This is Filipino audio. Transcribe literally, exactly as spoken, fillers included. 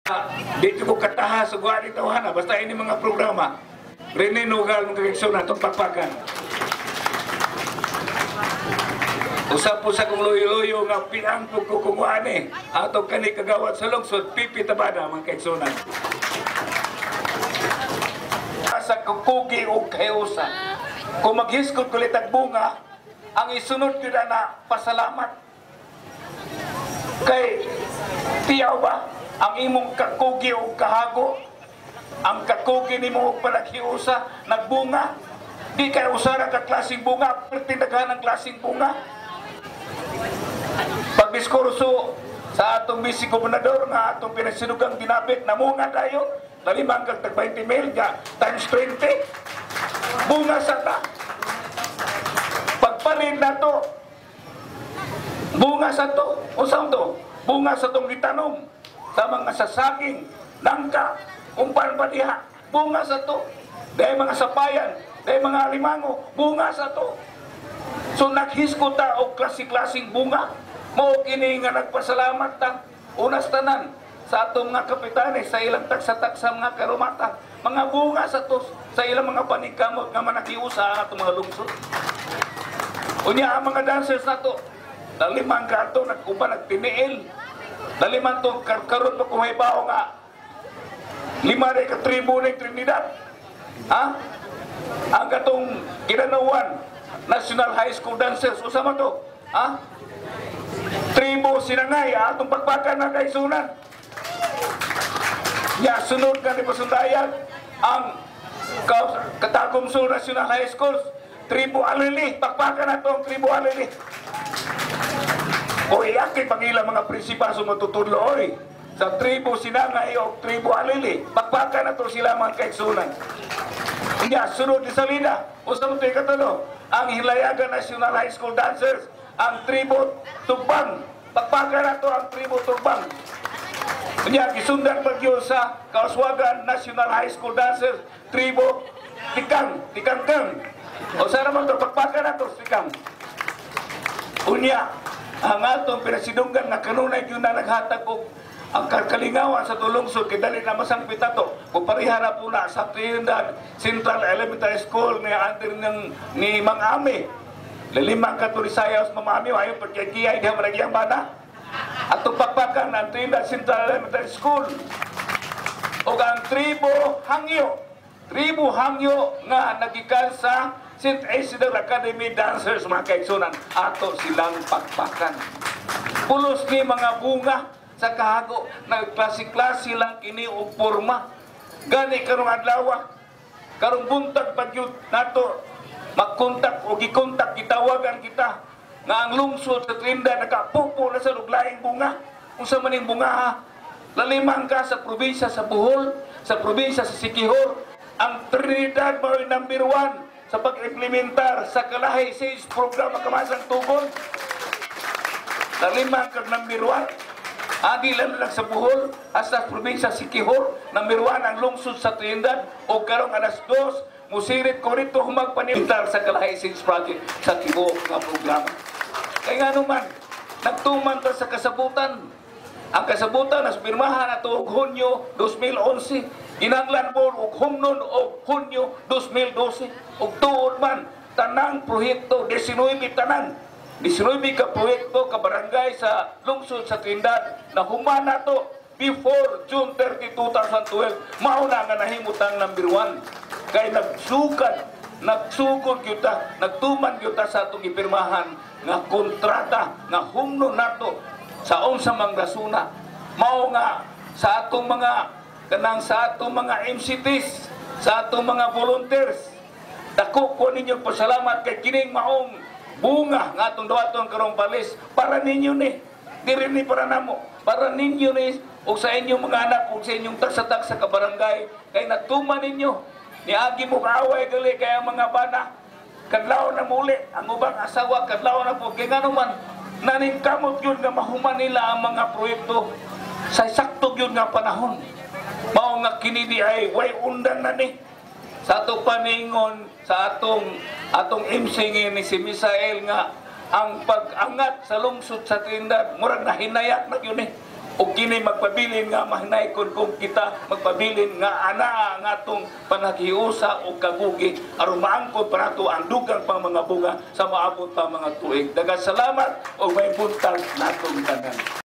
Di ko kataha sa guwa ni tawana basta ini mga programa Rene Nugal mga kaigsoon atong pakpakan. Usap po sa kong loyo-loyo nga piang po kukunguane atong kani kagawad sa lungsod Pipi Tabada mga kaigsoon. Sa kukugi o kayusa kung maghiskot kulit ang bunga ang isunod ko na pasalamat kay tiyaw ba ang imong kakugi o kahago, ang kakugi ni mo panaghiusa, nagbunga, di kay usara ka klaseng bunga, pertindagan ng klaseng bunga. Pagdiskurso sa atong bisi gobernador nga atong pinasinugang dinapit, namunga tayo, nalimang kag tag twenty mil ka, times twenty, bunga sa ta. Pagpanin na to, bunga sa to, usang to, bunga sa tong gitanom, sa mga sasaging, nangka, umpan pa diha, bunga sa to. Dahil mga sapayan, dahil mga alimango, bunga sa to. So naghisko ta o klase-klaseng bunga, mo kini nga nagpasalamat ta, unas tanan, sa atong mga kapitanes, sa ilang taksa-taksa mga karumata, mga bunga sa to, sa ilang mga paningkamot nga manakiusa ang atong mga lungsod. Unya ang mga dancers na to, dalimang kato, nag-upa, nagtiniil, daliman to karon pa kumaybaw nga lima rin ka tribo ng Trinidad, ha? Ang katong kinanawan National High School Dancers usama to, ha? Tribo Sinangay atong pagbakan na kaisunan ya sunod ka ni pasundayan ang Katagumso National High School Tribo Alili, pagbakan na to ang Tribo Alili. O iyakin pag ilang mga prinsipaso matutudlo oy sa tribo Sinangay o tribo Alili, pagpaka na to sila mga kaigsunan. Hindi, sunod ni Salida, usap ito ikatulo, ang Hilayaga National High School Dancers, ang tribo Tugbang, pagpaka na to ang tribo Tugbang. Hindi, gisundan pag yun sa Kauswagan National High School Dancers, tribo Tikang, Tikangkang. O sa naman to, pagpaka na to, Tikang. Unya, ang atong pinasidunggan na kanunay yun na naghatag og ang kalingawan sa tulungsod kay dali na masang pitato kung pareha na po na sa Trinidad Central Elementary School ni under ng ni Mang Ami lilimang katurisayos mamami ayon pagkikiyay diha managyang bana atong pakpakan ang Trinidad Central Elementary School o ang tribo Hangyo tribo Hangyo nga nagikan sa Saint Isidore Academy Dancers mga kaigsunan ato silang pakpakan. Pulos ni mga bunga sa kahago nagklase-klase lang kini og porma. Gani karong adlaw karong buntag pagyud nato magkontak o gikontak gitawagan kita nga ang lungsod sa Trinidad nakapupo na sa luglaing bunga. Unsa man ning bunga ha? Lalimang ka sa probinsya sa Bohol, sa probinsya sa Siquijor, ang Trinidad mao number one sa pag-implementar sa Kalahay Sage Programa Kamasang Tugon. Nalimang kag number one. Adi lang lang sa Bohol, hasta probinsya Siquijor, number one ang lungsod sa Trinidad, o karong alas dos, musirit ko rito humagpanimentar sa Kalahay Sage Project sa tibo nga programa. Kaya nga naman, nagtuman ta sa kasabutan. Ang kasabutan, naspirmahan na ito og Hunyo two thousand eleven. Ginanglan po og humnon og Hunyo two thousand twelve. Og tuod man, tanang proyekto, nineteen tanan. nineteen ka proyekto ka barangay sa lungsod sa Trinidad na humana to before June thirtieth, two thousand twelve. Mauna nga nahimutang number one. Kay nagsukat, nagsugod kita, nagtuman kita sa atong ipirmahan nga kontrata nga humno nato sa unsa mang rasuna. Mao nga sa atong mga kanang sa atong mga M C Ts, sa atong mga volunteers, dako ko ninyo pasalamat kay kining maong bunga nga atong dawaton karong palis para ninyo ni, diri ni para namo, para ninyo ni o sa inyong mga anak o sa inyong taksa-taksa ka barangay kay natuman ninyo niagi mo kaaway gali kay ang mga bana kadlaw na muli ang ubang asawa kadlaw na po kay ngano man naningkamot yun nga mahuman nila ang mga proyekto sa sakto yun nga panahon. Mao nga kini di ay way undan na ni sa ato paningon sa atong atong M C ni si Misael nga ang pag-angat sa lungsod sa Trinidad murag nahinayat na yun eh. o kini magpabilin nga mahinaykon kung kita magpabilin nga ana nga atong panaghiusa o kagugi aron maangkon para to ang dugang pang mga bunga sa maabot pa mga tuig. Daghang salamat o may buntag natong tanan.